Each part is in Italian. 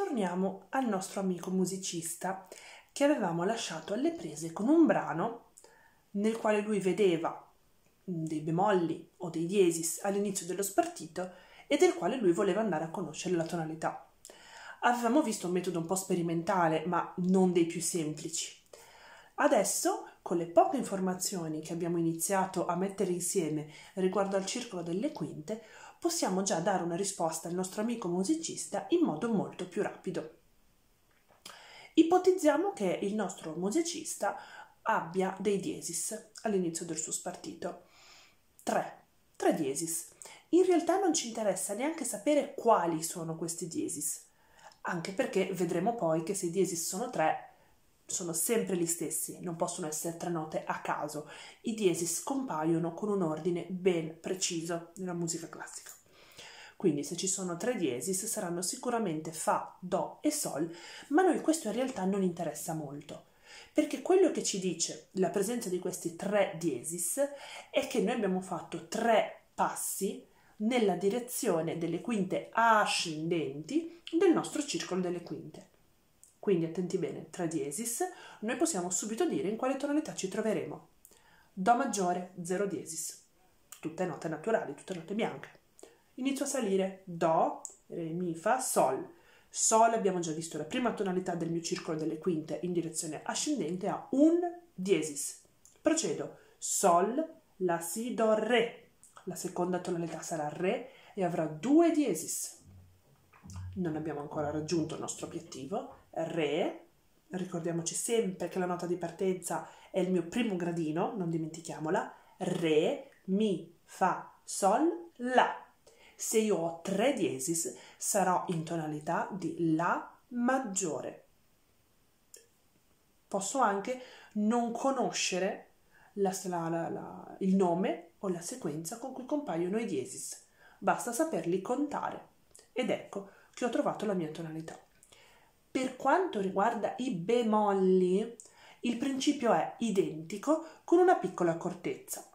torniamo al nostro amico musicista che avevamo lasciato alle prese con un brano nel quale lui vedeva dei bemolli o dei diesis all'inizio dello spartito e del quale lui voleva andare a conoscere la tonalità. Avevamo visto un metodo un po' sperimentale, ma non dei più semplici. Adesso, con le poche informazioni che abbiamo iniziato a mettere insieme riguardo al circolo delle quinte, possiamo già dare una risposta al nostro amico musicista in modo molto più rapido. Ipotizziamo che il nostro musicista abbia dei diesis all'inizio del suo spartito. Tre diesis. In realtà non ci interessa neanche sapere quali sono questi diesis, anche perché vedremo poi che se i diesis sono tre, sono sempre gli stessi, non possono essere tre note a caso. I diesis compaiono con un ordine ben preciso nella musica classica. Quindi se ci sono tre diesis saranno sicuramente Fa, Do e Sol, ma a noi questo in realtà non interessa molto, perché quello che ci dice la presenza di questi tre diesis è che noi abbiamo fatto tre passi nella direzione delle quinte ascendenti del nostro circolo delle quinte. Quindi attenti bene, tre diesis, noi possiamo subito dire in quale tonalità ci troveremo. Do maggiore, 0 diesis, tutte note naturali, tutte note bianche. Inizio a salire, Do, Re, Mi, Fa, Sol. Sol abbiamo già visto la prima tonalità del mio circolo delle quinte in direzione ascendente a un diesis. Procedo, Sol, La, Si, Do, Re. La seconda tonalità sarà Re e avrà 2 diesis. Non abbiamo ancora raggiunto il nostro obiettivo. Re, ricordiamoci sempre che la nota di partenza è il mio primo gradino, non dimentichiamola. Re, Mi, Fa, Sol, La. Se io ho 3 diesis sarò in tonalità di La maggiore. Posso anche non conoscere il nome o la sequenza con cui compaiono i diesis, basta saperli contare ed ecco che ho trovato la mia tonalità. Per quanto riguarda i bemolli, il principio è identico con una piccola accortezza.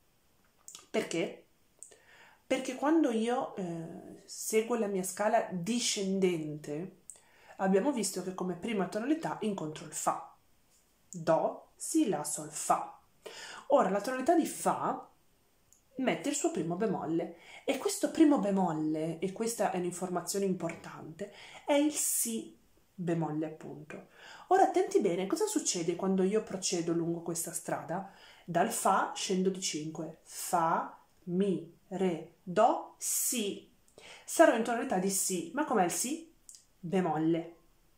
Perché? Perché quando io seguo la mia scala discendente, abbiamo visto che come prima tonalità incontro il Fa. Do, Si, La, Sol, Fa. Ora la tonalità di Fa mette il suo primo bemolle e questo primo bemolle, e questa è un'informazione importante, è il Si bemolle appunto. Ora attenti bene, cosa succede quando io procedo lungo questa strada? Dal Fa scendo di 5, Fa, Mi, Re, Do, Si. Sarò in tonalità di Si, ma com'è il Si? Bemolle.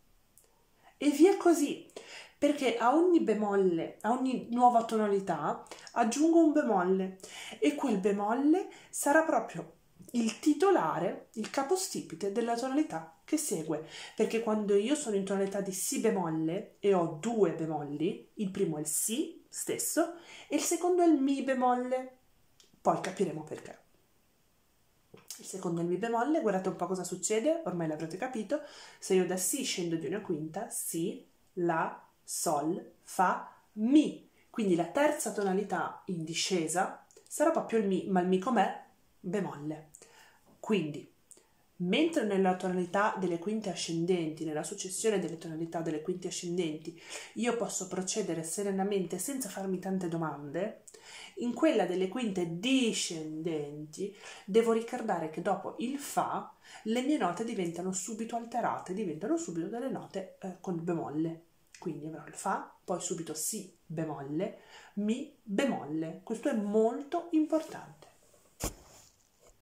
E via così, perché a ogni bemolle, a ogni nuova tonalità, aggiungo un bemolle e quel bemolle sarà proprio il titolare, il capostipite della tonalità che segue, perché quando io sono in tonalità di Si bemolle e ho 2 bemolli, il primo è il Si stesso e il secondo è il Mi bemolle, poi capiremo perché. Il secondo è il Mi bemolle, guardate un po' cosa succede, ormai l'avrete capito, se io da Si scendo di una quinta, Si, La, Sol, Fa, Mi. Quindi la terza tonalità in discesa sarà proprio il Mi, ma il Mi com'è? Bemolle. Quindi, mentre nella tonalità delle quinte ascendenti, nella successione delle tonalità delle quinte ascendenti, io posso procedere serenamente senza farmi tante domande, in quella delle quinte discendenti devo ricordare che dopo il Fa le mie note diventano subito alterate, diventano subito delle note con il bemolle. Quindi avrò il Fa, poi subito Si bemolle, Mi bemolle. Questo è molto importante.